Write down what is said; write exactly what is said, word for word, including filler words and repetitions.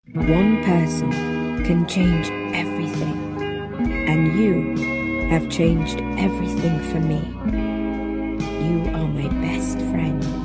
One person can change everything, and you have changed everything for me. You are my best friend.